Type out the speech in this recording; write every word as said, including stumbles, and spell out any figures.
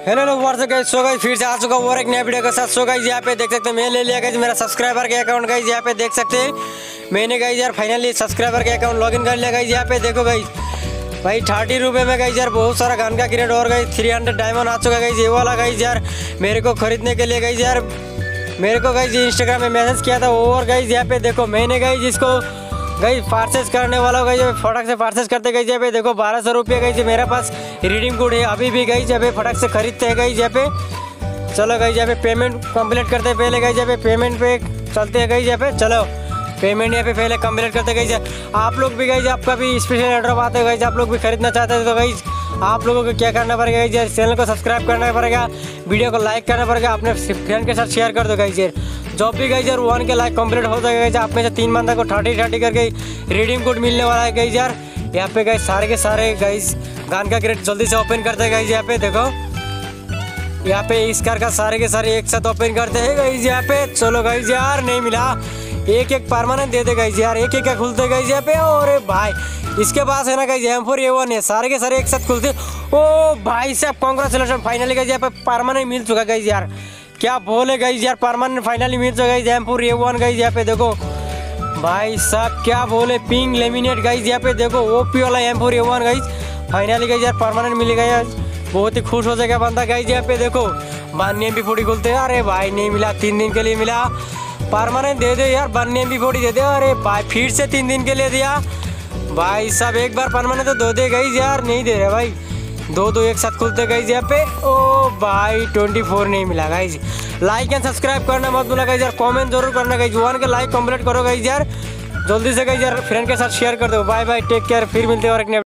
Hello लोग WhatsApp guys. So guys फिर से आ चुका हूं और एक नया वीडियो के साथ। सो गाइस यहाँ पे देख सकते हैं मैं ले लिया गाइस मेरा सब्सक्राइबर के अकाउंट। गाइस यहाँ पे देख सकते हैं मैंने गाइस यार फाइनली सब्सक्राइबर के अकाउंट लॉगिन कर लिया। गाइस यहाँ पे देखो गाइस भाई थर्टी रुपये में गाइस यार बहुत सारा गन का क्रेडिट और गाइस थ्री हंड्रेड डायमंड आ चुका गाइस ये वाला। गाइस यार मेरे को खरीदने के लिए गाइस यार मेरे को गाइस इंस्टाग्राम में मैसेज किया था और गाइस यहाँ पे देखो मैंने गाइस इसको गाइस परचेस करने वाला गाइस फटाक से परचेस करते गाइस यहाँ पे देखो बारह सौ रुपये गाइस मेरे पास रिडीम कोड है अभी भी गाइस यहाँ पे फटाक से खरीदते हैं गाइस यहाँ पे। चलो गाइस यहाँ पे पेमेंट कंप्लीट करते हैं पहले गाइस यहाँ पे पेमेंट पे चलते हैं गाइस यहाँ पे। चलो पेमेंट यहाँ पे पहले कंप्लीट करते गाइस। आप लोग भी गाइस आपका भी स्पेशल एड्रॉप आते हैं गाइस आप लोग भी खरीदना चाहते हैं तो गाइस आप लोगों को क्या करना पड़ेगा गाइस चैनल को सब्सक्राइब करना पड़ेगा, वीडियो को लाइक करना पड़ेगा, अपने फ्रेंड के साथ शेयर कर दो गाइस यार। जब भी गाइस यार वन के लाइक कंप्लीट हो जाएगा गाइस आप में से तीन बंदा को थर्टी थर्टी करके रिडीम कोड मिलने वाला है गाइस यार। यहाँ पे गाइस सारे के सारे गाइस गन का क्रेट जल्दी से ओपन करते हैं गाइस यहाँ पे देखो यहाँ पे इस कार का सारे के सारे एक साथ ओपन करते हैं गाइस यहाँ पे। चलो गाइस यार नहीं मिला एक एक परमानेंट दे दे गाइस यार एक एक का खुलते गाइस यहाँ पे। और भाई इसके पास है ना guys M four A one है सारे के सारे एक साथ खुलते। ओ भाई साहब कांग्रेचुलेशन फाइनली गाइस यहाँ पे परमानेंट मिल चुका गाइस यार क्या बोले गाइस यार परमानेंट फाइनली मिल चुका guys M four A one guys यहाँ पे देखो भाई साहब क्या बोले पिंक लेमिनेट गाइस यहाँ पे देखो ओपी वाला M four A one guys finally guys यार परमानेंट मिलेगा यार बहुत ही खुश हो जाएगा बंदा गाइस यहाँ पे देखो बान्नी भी फोड़ी खुलते हैं। अरे भाई नहीं मिला तीन दिन के लिए मिला परमानेंट दे दे यार बान्नी भी फोड़ी दे दे। अरे भाई फिर से तीन दिन के लिए दिया भाई साहब एक बार परमानेंट तो दो दे गाइस यार नहीं दे रहे भाई दो दो एक साथ खुलते गाइस यहाँ पे। ओ भाई ट्वेंटी फोर नहीं मिला गाइस। लाइक एंड सब्सक्राइब करना मत भूलना गाइस यार कमेंट जरूर करना गाइस वन के लाइक कंप्लीट करो गाइस यार जल्दी से गाइस यार फ्रेंड के साथ शेयर कर दो। बाय बाय टेक केयर फिर मिलते हैं और एक